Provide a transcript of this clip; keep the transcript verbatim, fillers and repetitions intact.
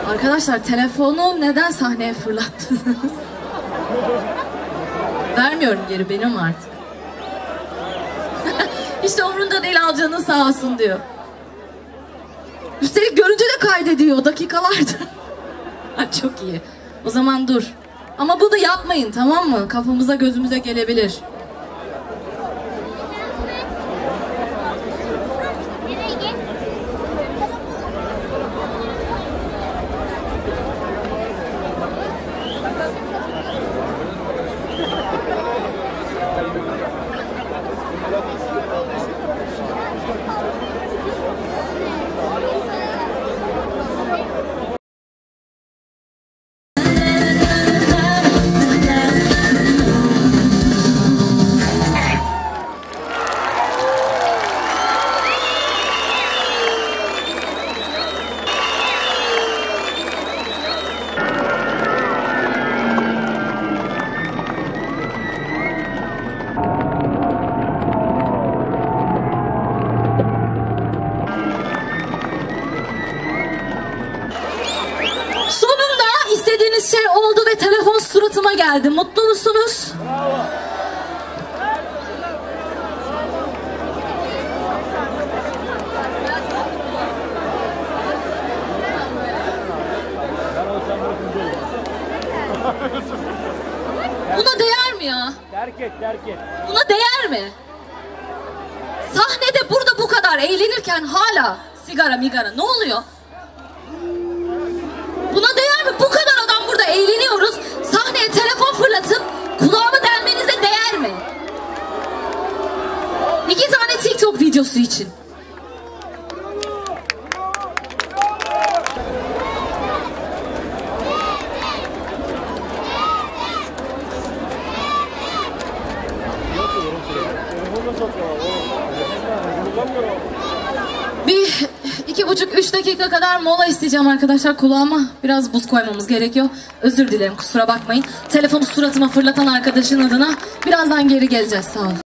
Arkadaşlar telefonu neden sahneye fırlattınız? Vermiyorum geri, benim artık. İşte umrunda değil, al canın sağ olsun diyor. Üstelik görüntü de kaydediyor dakikalardır. Çok iyi. O zaman dur. Ama bunu yapmayın, tamam mı? Kafamıza gözümüze gelebilir. İstediğiniz şey oldu ve telefon suratıma geldi. Mutlu musunuz? Bravo. Buna değer mi ya? Terk et, terk et. Buna değer mi? Sahnede burada bu kadar eğlenirken hala sigara migara, ne oluyor? Buna değer mi? Bu kadar adam burada eğleniyoruz. Sahneye telefon fırlatıp kulağımı delmenize değer mi? İki tane TikTok videosu için. Bir iki buçuk üç dakika kadar mola isteyeceğim arkadaşlar. Kulağıma biraz buz koymamız gerekiyor. Özür dilerim, kusura bakmayın. Telefonu suratıma fırlatan arkadaşın adına birazdan geri geleceğiz. Sağ olun.